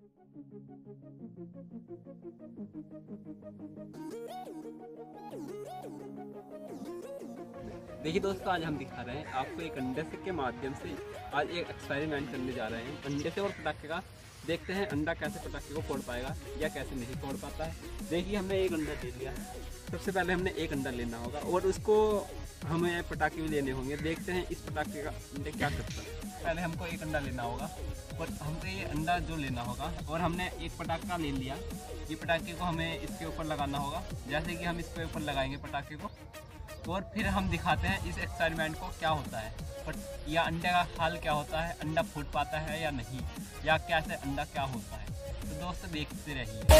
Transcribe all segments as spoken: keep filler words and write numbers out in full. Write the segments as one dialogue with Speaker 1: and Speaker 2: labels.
Speaker 1: देखिए दोस्तों, आज हम दिखा रहे हैं आपको एक अंडे से के माध्यम से आज एक एक्सपेरिमेंट करने जा रहे हैं अंडे से और पटाखे का। देखते हैं अंडा कैसे पटाखे को फोड़ पाएगा या कैसे नहीं फोड़ पाता है। देखिए, हमने एक अंडा ले लिया। सबसे पहले हमने एक अंडा लेना होगा और उसको हमें पटाखे भी लेने होंगे। देखते हैं इस पटाखे का अंडे क्या करता है। पहले हमको एक अंडा लेना होगा और हमको ये अंडा जो लेना होगा, और हमने एक पटाखा ले लिया। ये पटाखे को हमें इसके ऊपर लगाना होगा। जैसे कि हम इसके ऊपर लगाएंगे पटाखे को, और फिर हम दिखाते हैं इस एक्सपेरिमेंट को क्या होता है, बट या अंडे का हाल क्या होता है, अंडा फूट पाता है या नहीं, या कैसे अंडा क्या होता है। तो दोस्तों देखते रहिए।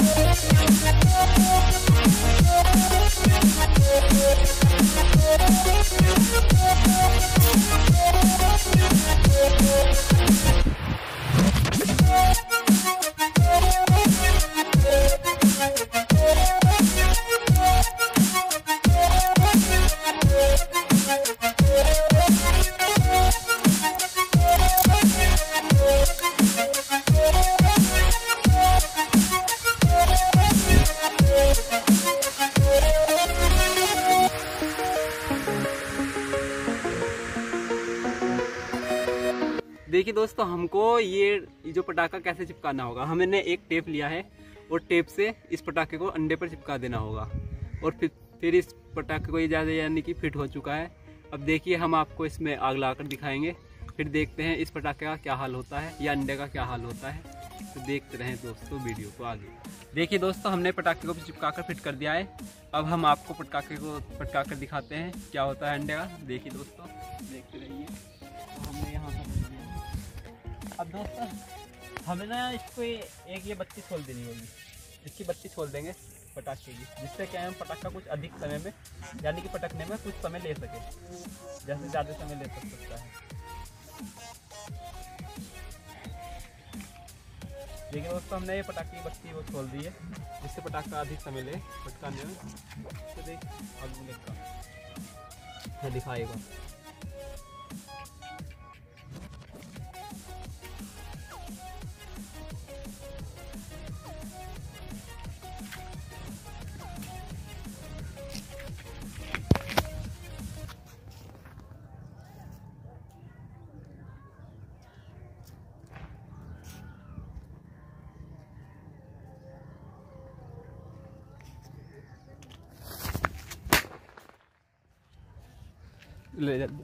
Speaker 1: देखिए दोस्तों, हमको ये जो पटाखा कैसे चिपकाना होगा। हमने एक टेप लिया है और टेप से इस पटाखे को अंडे पर चिपका देना होगा, और फिर फिर इस पटाखे को ये ज़्यादा यानी कि फिट हो चुका है। अब देखिए, हम आपको इसमें आग लगाकर दिखाएंगे, फिर देखते हैं इस पटाखे का क्या हाल होता है या अंडे का क्या हाल होता है। तो देखते रहें दोस्तों वीडियो को आगे। देखिए दोस्तों, हमने पटाखे को चिपका कर फिट कर दिया है। अब हम आपको पटाखे को पटका कर दिखाते हैं क्या होता है अंडे का। देखिए दोस्तों, देखते रहिए। हमने यहाँ पर अब दोस्तों हमें ना इसको एक ये बत्ती खोल देनी होगी। इसकी बत्ती खोल देंगे पटाखे की, जिससे क्या है पटाखा कुछ अधिक समय में यानी कि पटकने में कुछ समय ले सके, जैसे ज़्यादा समय ले सकता है। देखिए दोस्तों, हमने ये पटाखे की बत्ती वो खोल दी है, जिससे पटाखा अधिक समय ले पटकाने में। तो देख अगले का दिखाएगा। ले जा।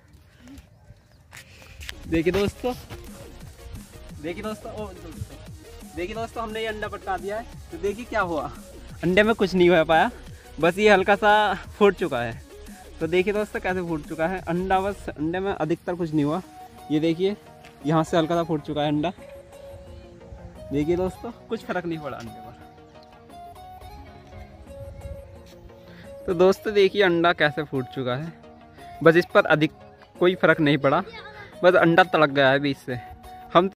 Speaker 1: देखिए दोस्तों, देखिए दोस्तों, ओ दोस्तों देखिए दोस्तों, हमने ये अंडा पटका दिया है। तो देखिए क्या हुआ, अंडे में कुछ नहीं हो पाया, बस ये हल्का सा फूट चुका है। तो देखिए दोस्तों कैसे फूट चुका है अंडा, बस अंडे में अधिकतर कुछ नहीं हुआ। ये देखिए, यहाँ से हल्का सा फूट चुका है अंडा। देखिए दोस्तों, कुछ फर्क नहीं पड़ा अंडे पर। तो दोस्तों देखिए अंडा कैसे फूट चुका है, बस इस पर अधिक कोई फर्क नहीं पड़ा, बस अंडा तड़क गया है बीच से।